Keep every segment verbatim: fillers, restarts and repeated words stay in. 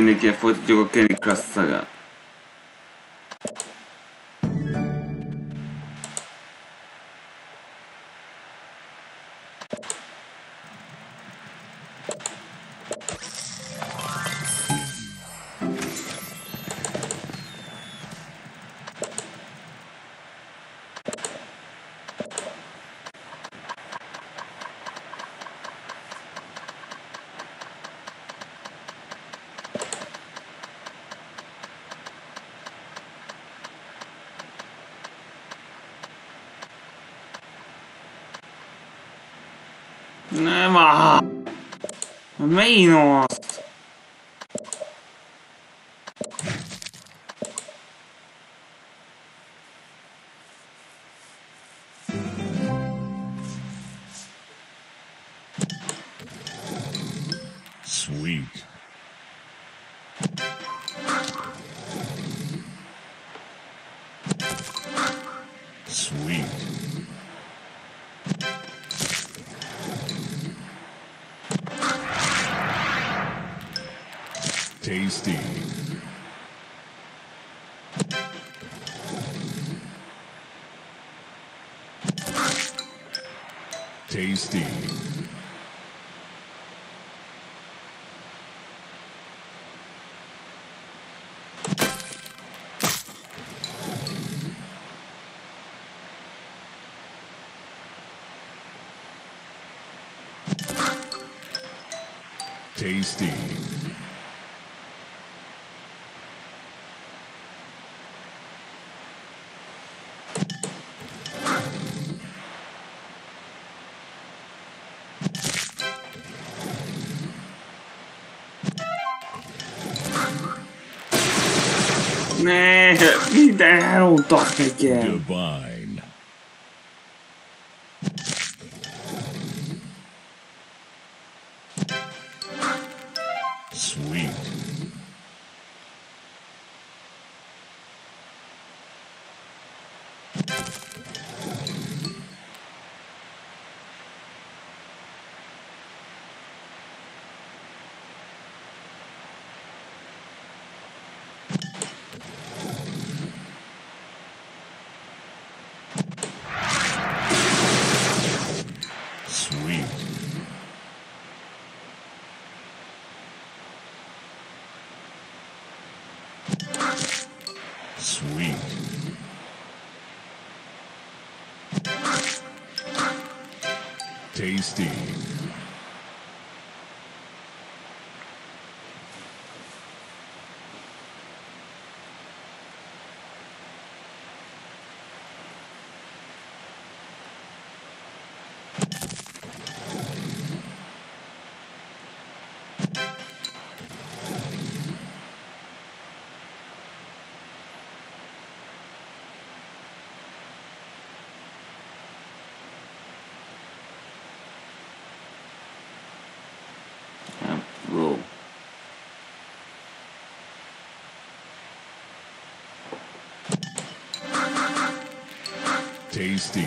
Quindi che foto gioco che di classe. Eh, ma meno. Sweet. Sweet. Tasty. Tasty. Tasty. Ne, mi dai un tocco che. Divine. Sweet. Sweet. Sweet. Tasty. Bro. Tasty.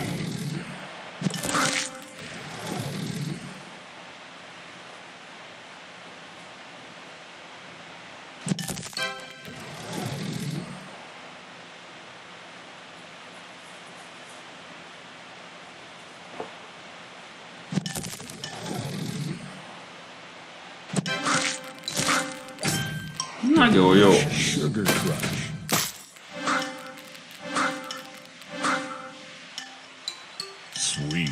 Non devo io. Sugar Crush. Sweet.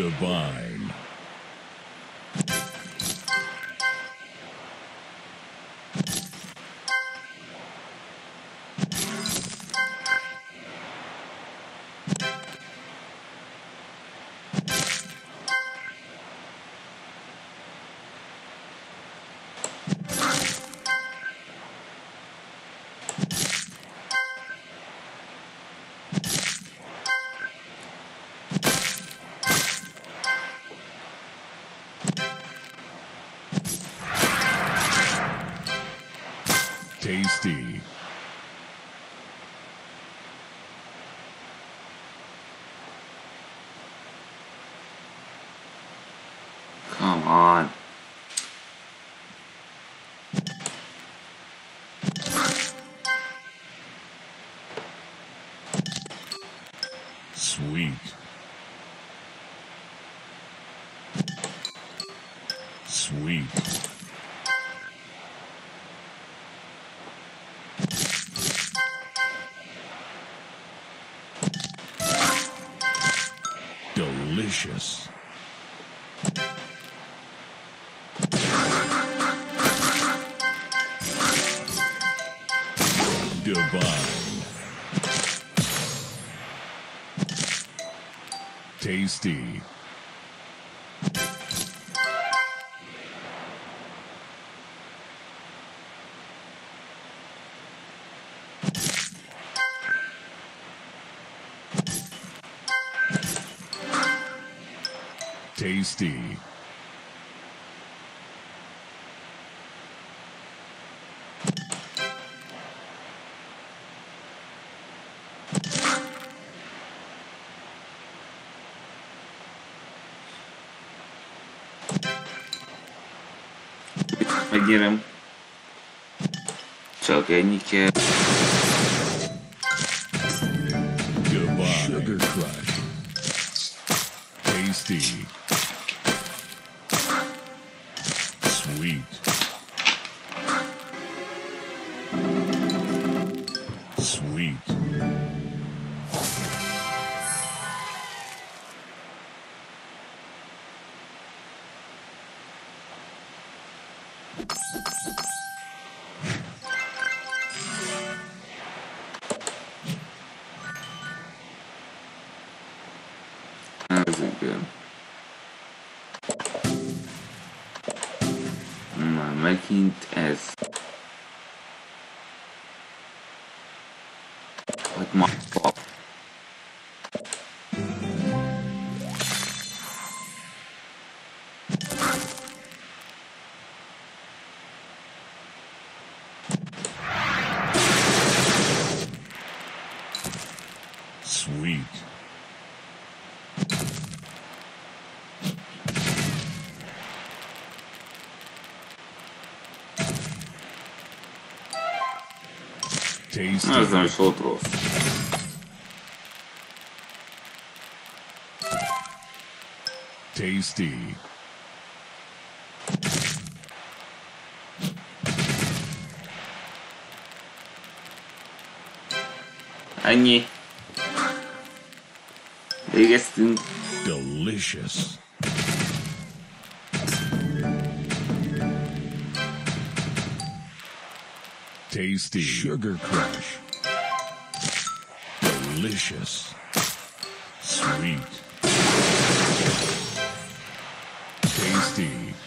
Divine. Tasty. Come on. Sweet. Sweet. Delicious. Divine. Tasty. Tasty. Megnyerem. Csak ennyi kell. Divine. Sugar Crush. Tasty. Sweet. Sweet. That isn't good. Már megint ez. Hogy ma pap. Sweet. Tasty. Ez nem is volt rossz. Tasty. Ennyi. Végeztünk. Delicious. Tasty. Sugar Crush. Delicious. Sweet. Tasty.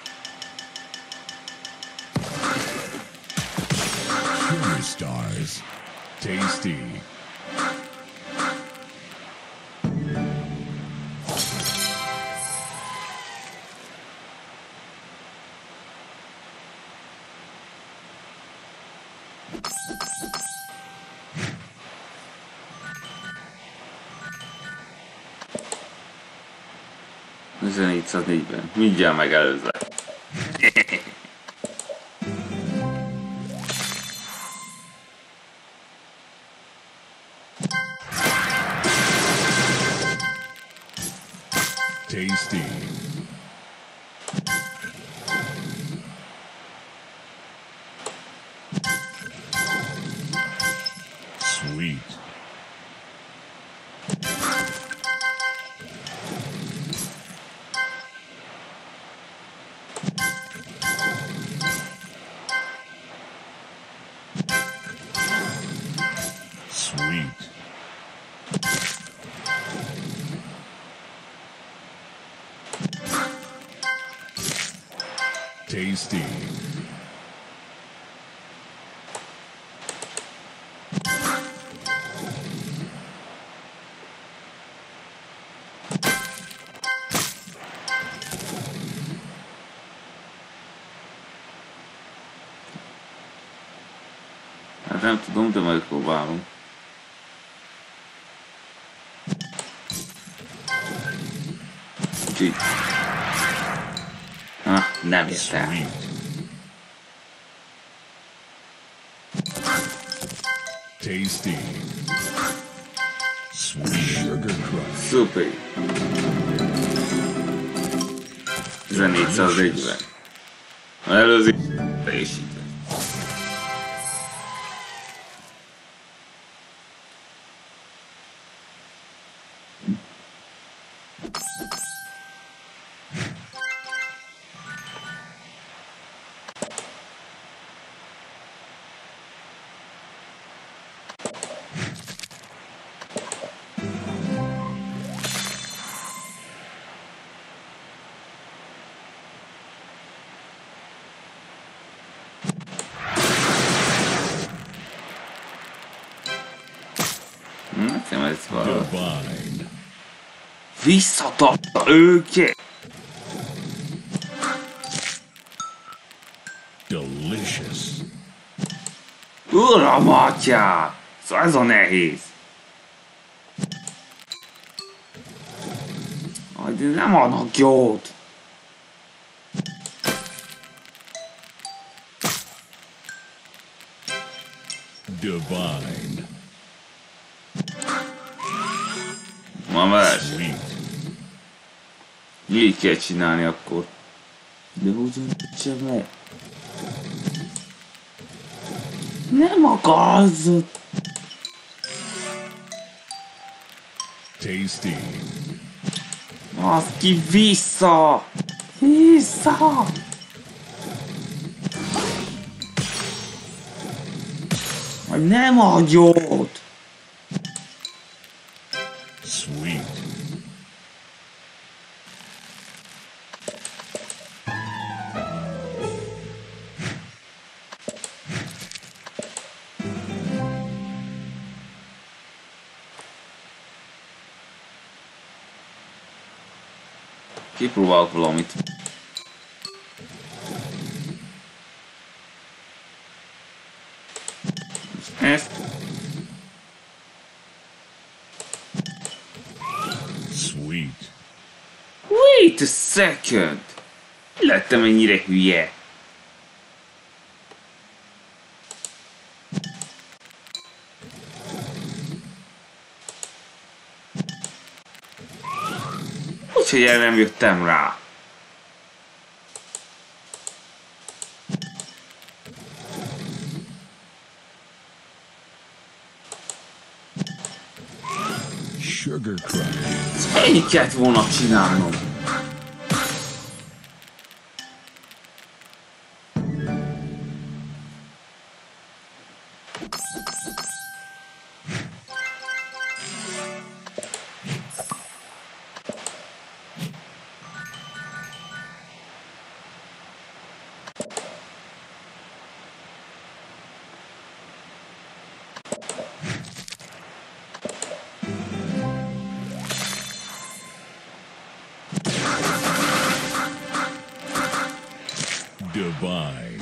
Sugar Stars. Tasty. ezernégyszáznégyben. Mindjárt megelőzlek. Tasty. Sweet. Sweet. Tasty. Hát nem tudom, de majd próbálom. Úgyhogy... Ah, nem ért el. Tasty. Sweet sugar crush. Szuper. ezernégyszáznegyven. Az előző teljesítve. Nekem ez valami. Divine. Visszatapta őket! Delicious. Uram atyám! Szóval ez a nehéz. Aj, de nem adnak jót. Divine. Ma más. Sweet. Így kell csinálni akkor. De ugyan sem meg. Nem akarsz. Tasty. Az ki vissza! Vissza! Majd nem adj jót! Sweet. Kipróbálok valamit. Ezt. Sweet. Wait a second! Lettem ennyire hülye. Úgyhogy el nem jöttem rá. Sugar crush. Ennyit kellett volna csinálnom. Divine.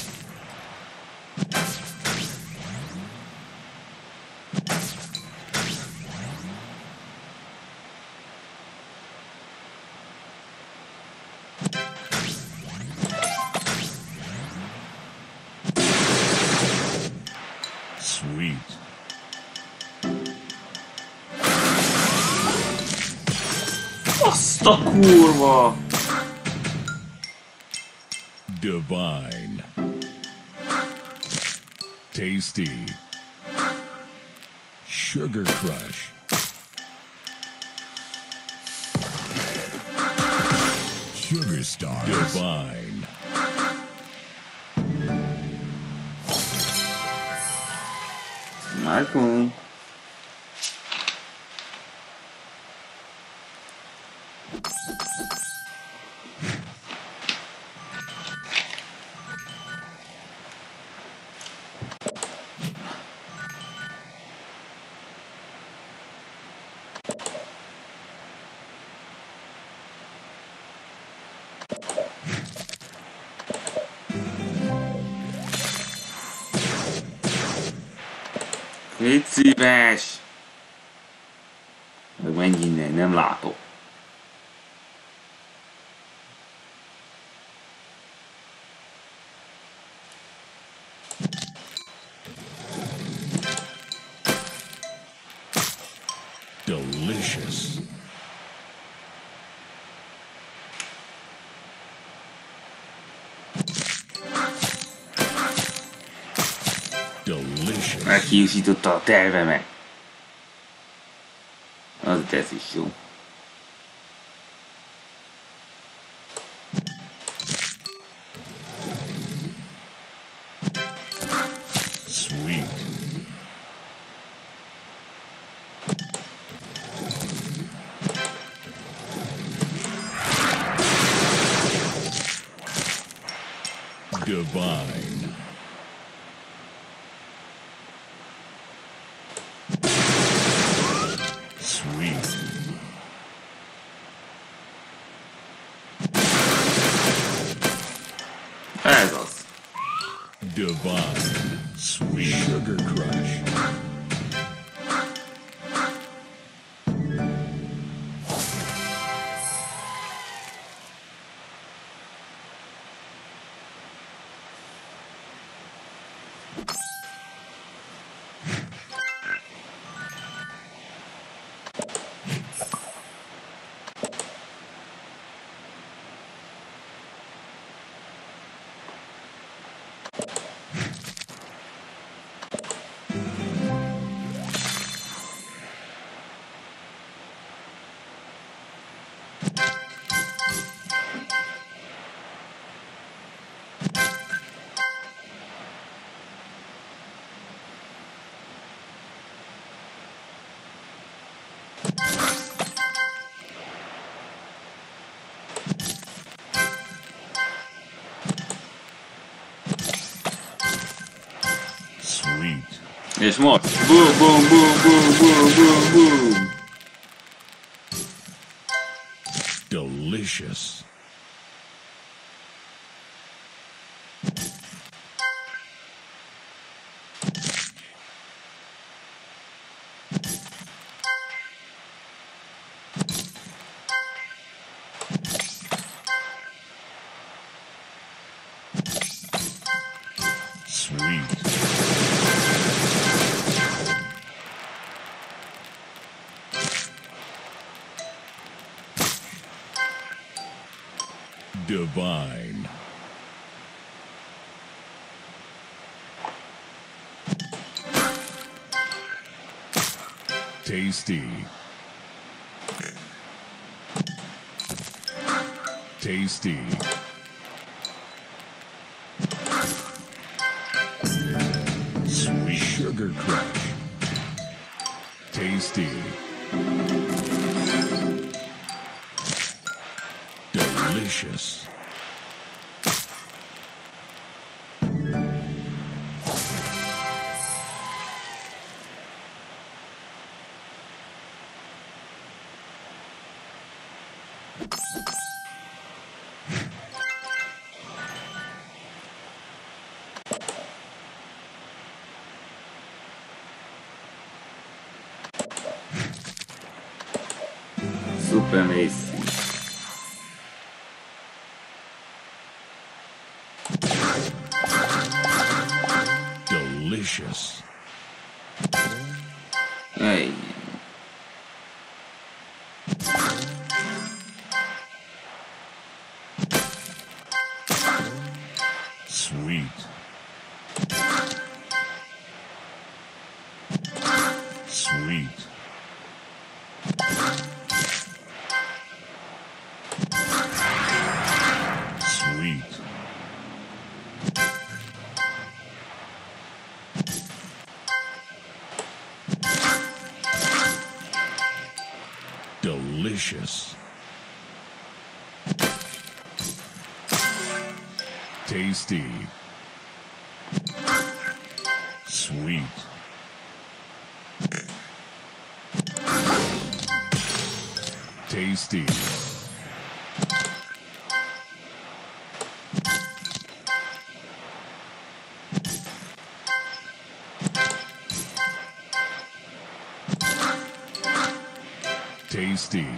Sweet. Azt a kurva! Divine. Tasty. Sugar crush. Sugar stars. Divine. Már Légy szíves! Menj innen, nem látok. Delicious. Delicious. Meghiúsította a tervemet. Az ez is jó. Sweet. Divine. Sweet. Ez az. Divine. Sweet. Sugar Crush. Sweet. És most. Boom, boom, boom, boom, boom, boom, boom. Delicious. Sweet. Divine. Tasty. Tasty. Sweet Sugar Crush. Tasty. Delicious. Super mész. Delicious. Ej. Sweet. Sweet. Sweet. Delicious. Tasty. Sweet. Tasty. Tasty.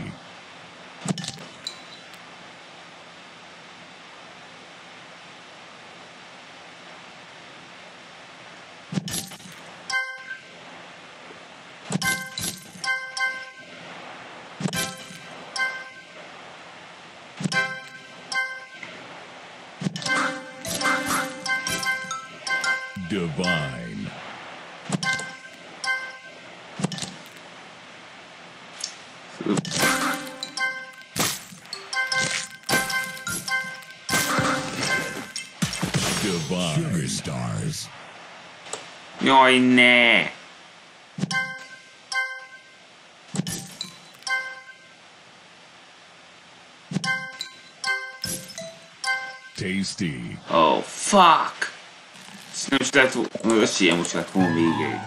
Divine. Divine. Sugar stars. Jaj, ne! Tasty. Oh, fuck! Ezt nem is lehet volna, esélye most lett volna végéig.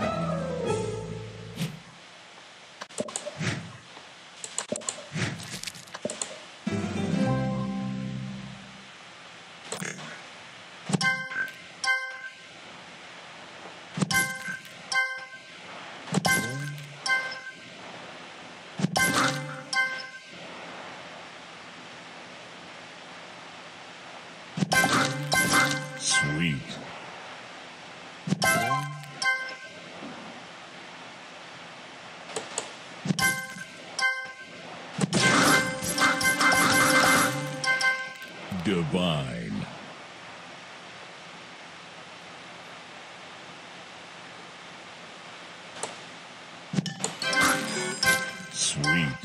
Sweet. Divine. Sweet.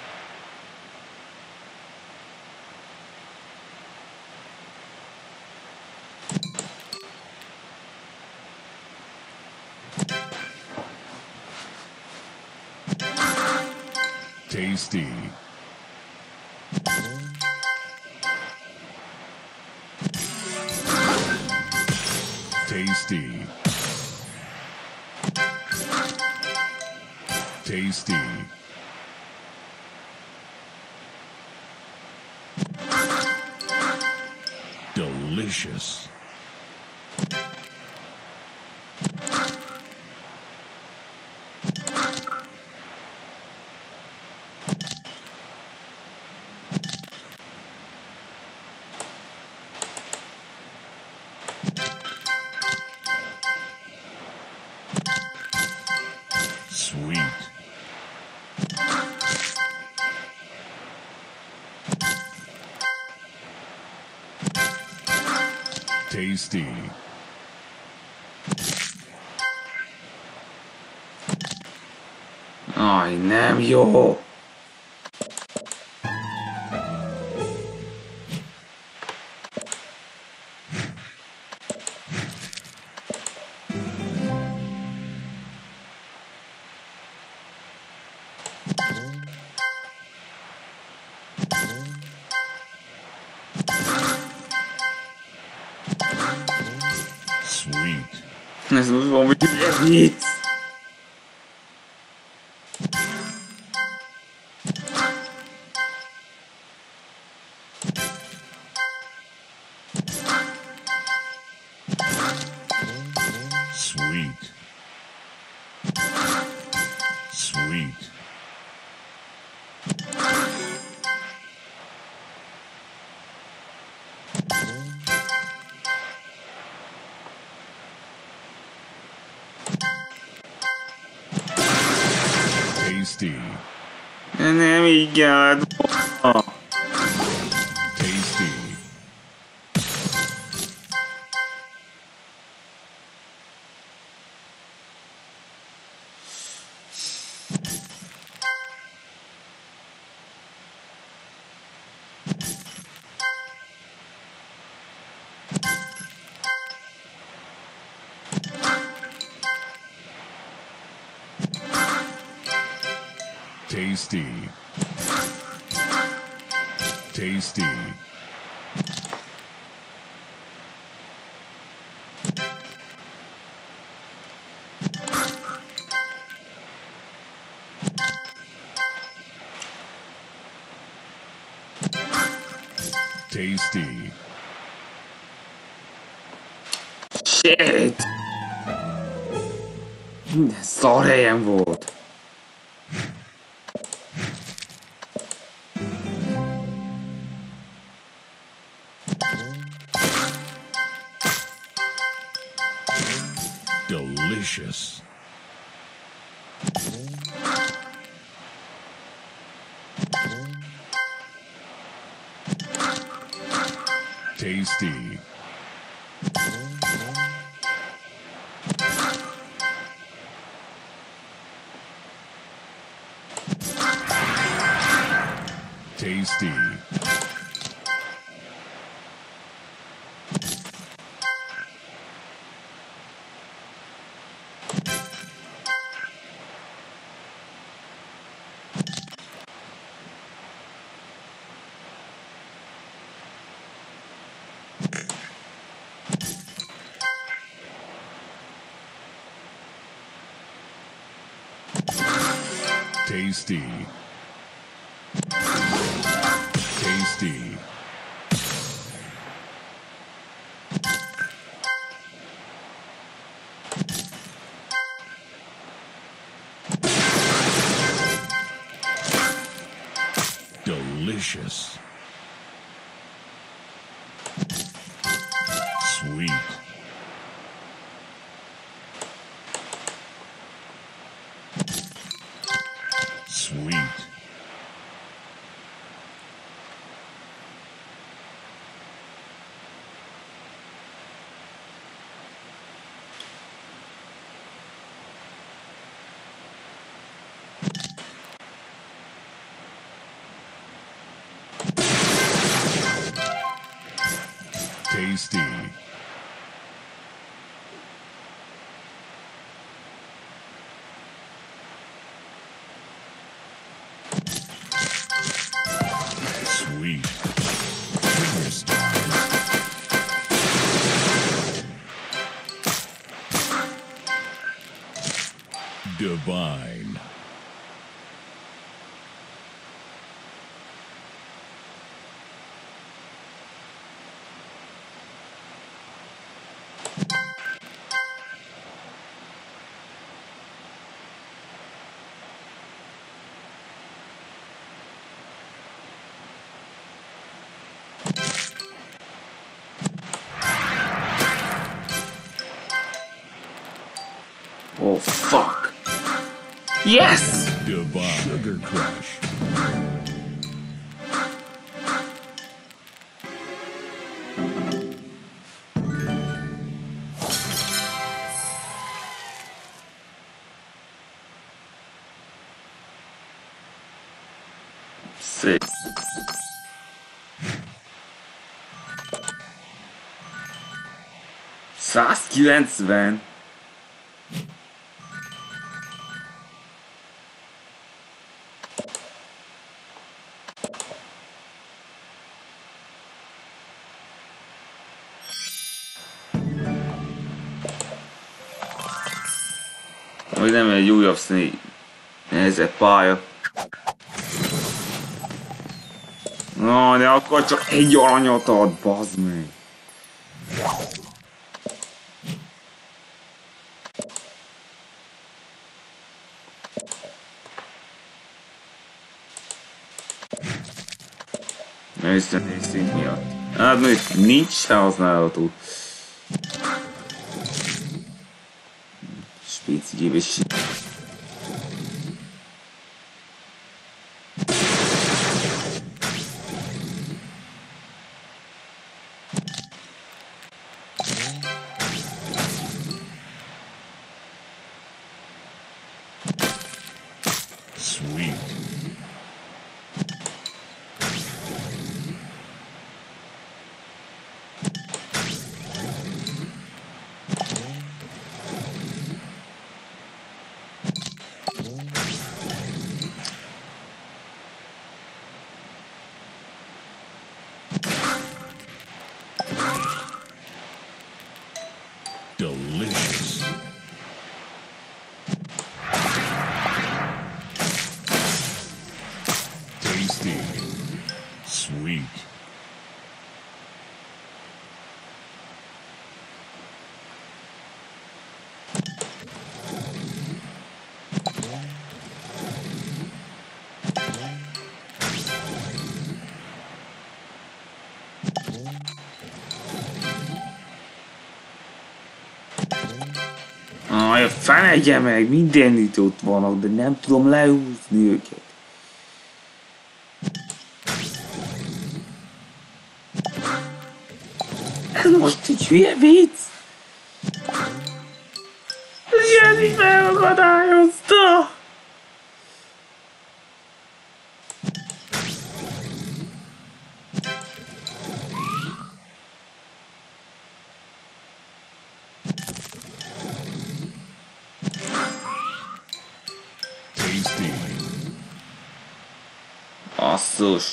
Tasty. Tasty. Tasty. Delicious. Sweet. Tasty. Aj, nem jó! Sweet. Ez most valami vicc! Sweet. Sweet. Tasty. Nem így kellett volna. Tasty. Tasty. Tasty. Tasty. Shit! Minden szar helyen volt. Delicious. Tasty. Tasty. Tasty. Tasty. Delicious. Sweet. Sweet. Tasty. Sweet. Finger style. Divine. Oh fuck. Yes! Divine. Sugar Crush. Six. százkilencven. Hogy nem egy újabb színi nehezebb pálya. Na, de akkor csak egy aranyat ad, bazd meg. Őszintén szint miatt. Hát még nincs se használható. Spécigébe is. Sweet. Delicious. Aj, a fenegye meg, mindenütt ott vannak, de nem tudom lehúzni őket. Ez most egy hülye vicc? Jani megakadályozta! Tasty. Asszus.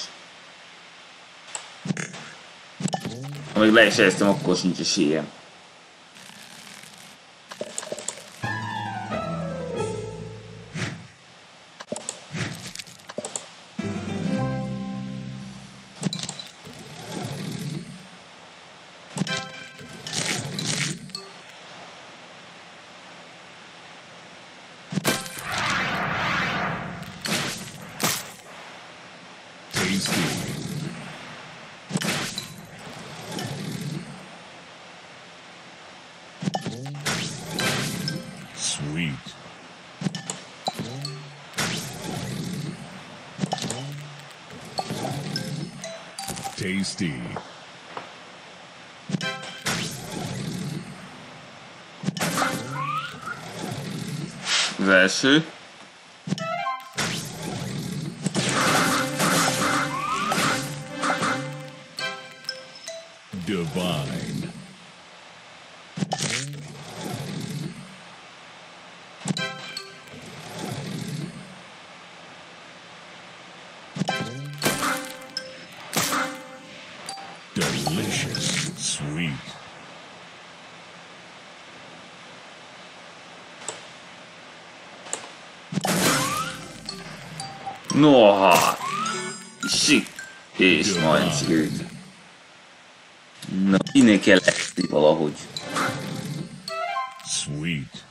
Ha még le is helyeztem, akkor sincs esélyem. Sweet. Tasty. Az első. Divine. Delicious. Sweet. Noha! Sik! És majd sikerült. Na, innen kell esni valahogy. Sweet.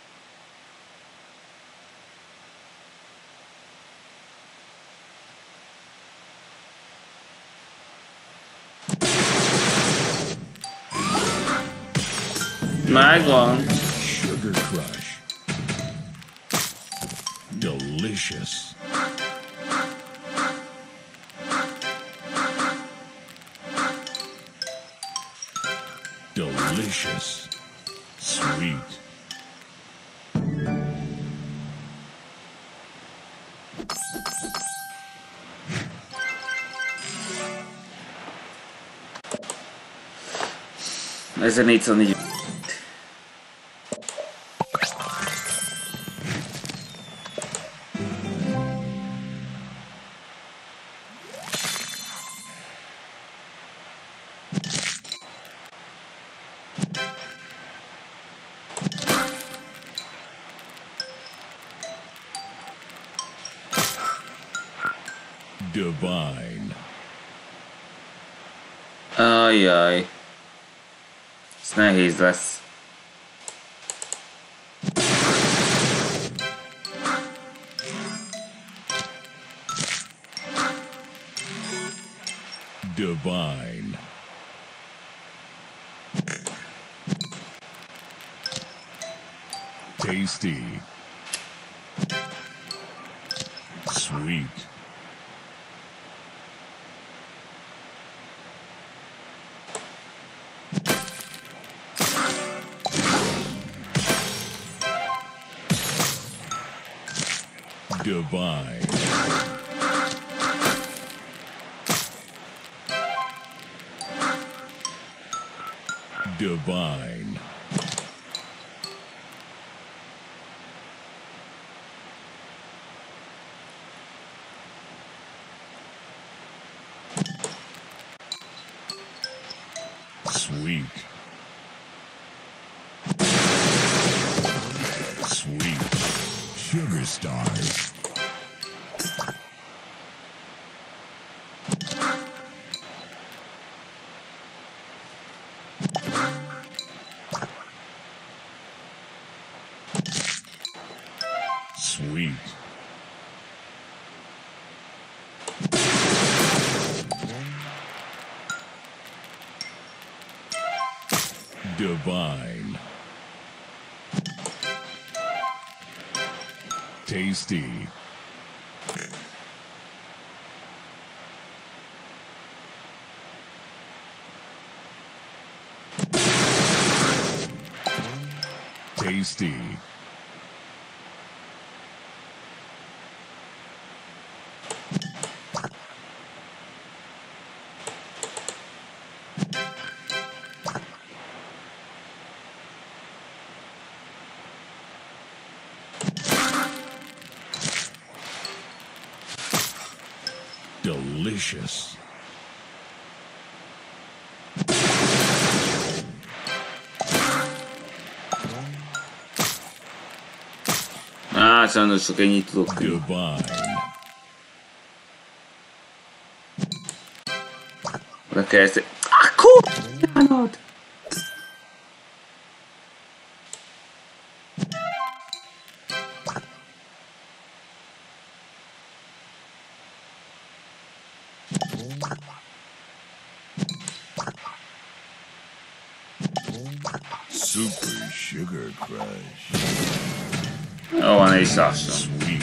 Megvan. Sugar Crush. Delicious. Delicious. Sweet. ezernégyszáznégy. Divine. Ajjaj. Ez nehéz lesz. Divine. Tasty. Sweet. Divine. Divine. Sweet. Sweet. Sugar stars. Sweet. Divine. Tasty. Tasty. Delicious. Ah, c'hanno il suo cagnito qui. Divine. Perché se... Ah, come? Super Sugar Crush. Oh, nei sasso. Sweet.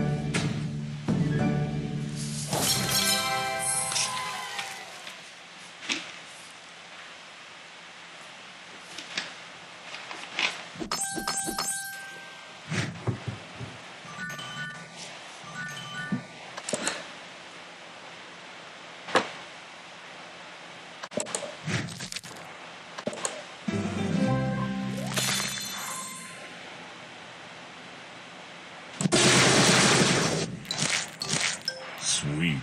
Sweet.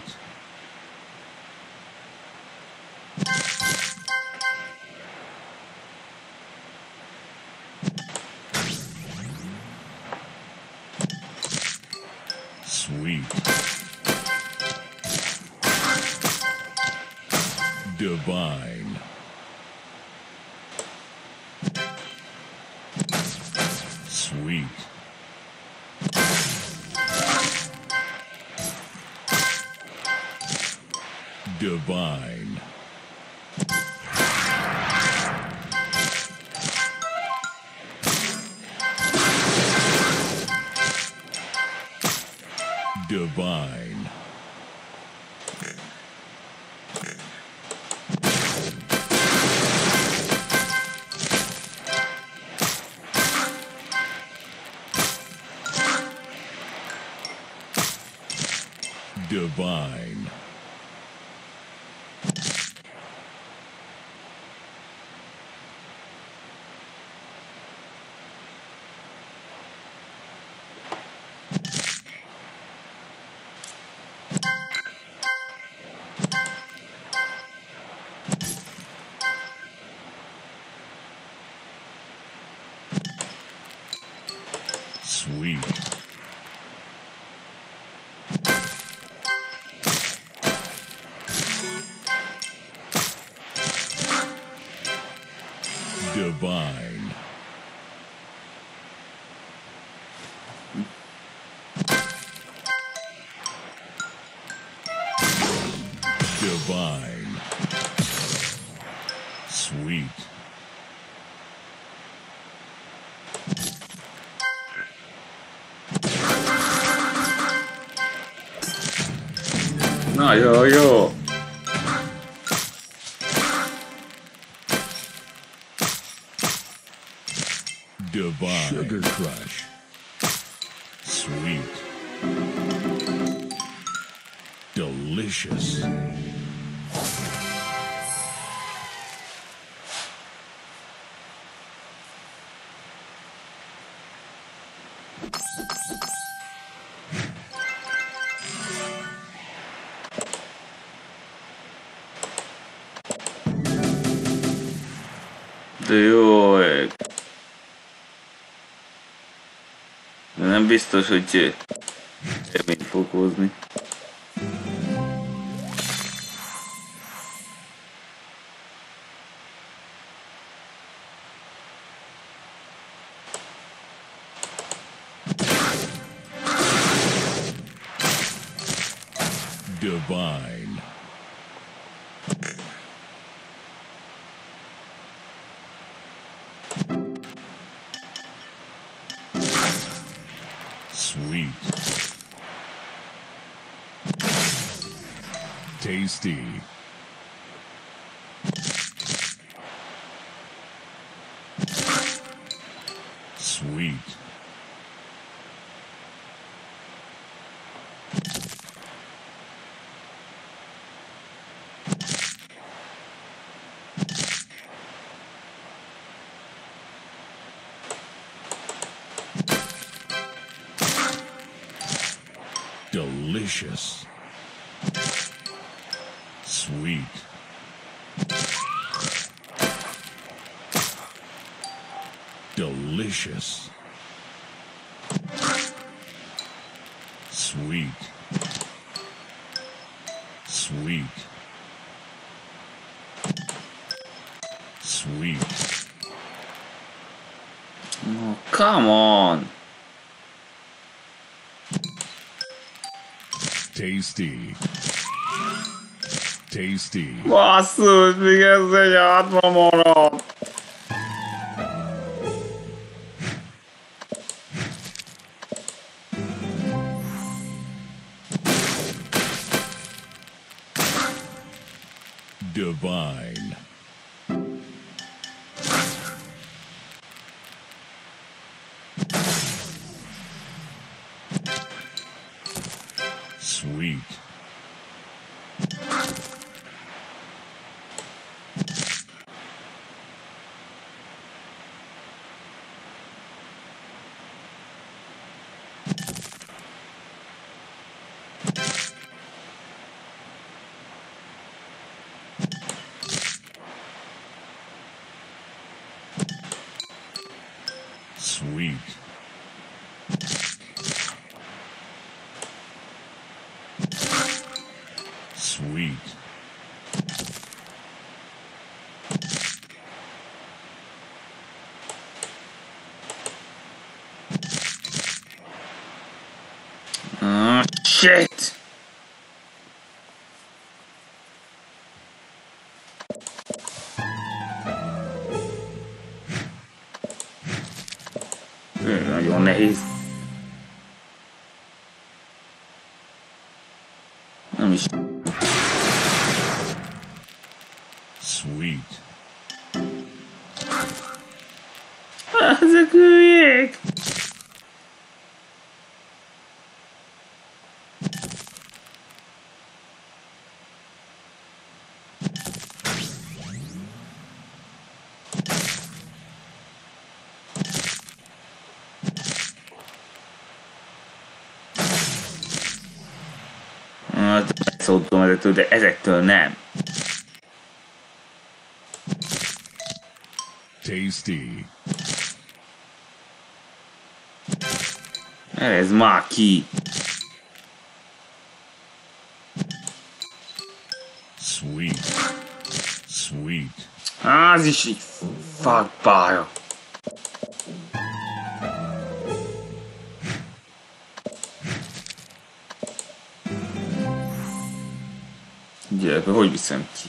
Sweet. Divine. Sweet. Divine. Divine. Divine. Sweet. Divine. Divine. Sweet. No, io, io... Divine. Sugar Crush. Sweet. Delicious. Io... Eh... Не visto що ті темі покузні. Divine. Sweet. Tasty. Sweet. Delicious. Sweet. Delicious. Sweet. Sweet. Sweet. Oh, come on. Tasty. Tasty. Basszus, még ez egy átma marad. Divine. Sweet. Sweet. Sweet. Oh, shit. Nagyon nehéz. Nem is. Sweet. Ezek hülyék. Megszóltam ezektől, de ezektől nem. Tasty. Ez már ki. Sweet. Sweet. Az is így fakbája. Gyere, hogy viszem ki?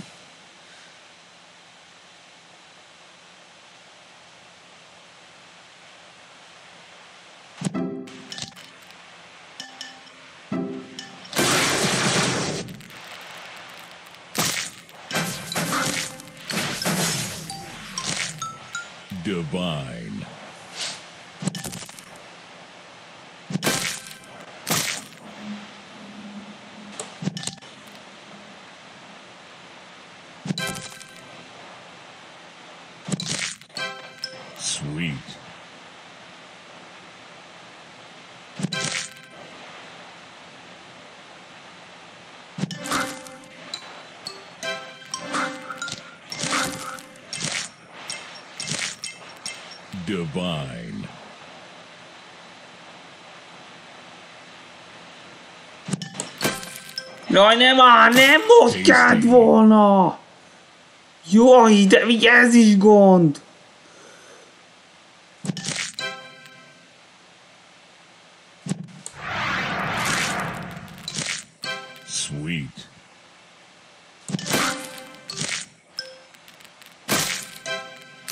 Divine. Sweet. Divine. Jaj, nem már, nem most kellett volna! Jaj, de ez is gond! Sweet.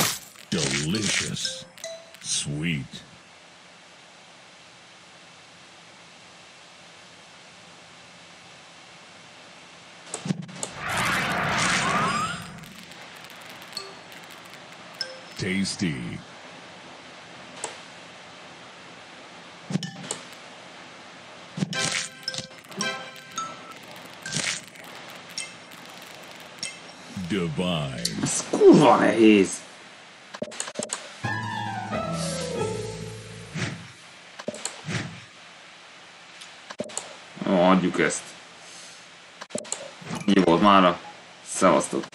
Delicious. Sweet. Tasty. Divine. Ez kurva nehéz. Jó, adjuk ezt. Jó volt mára. Szevasztok.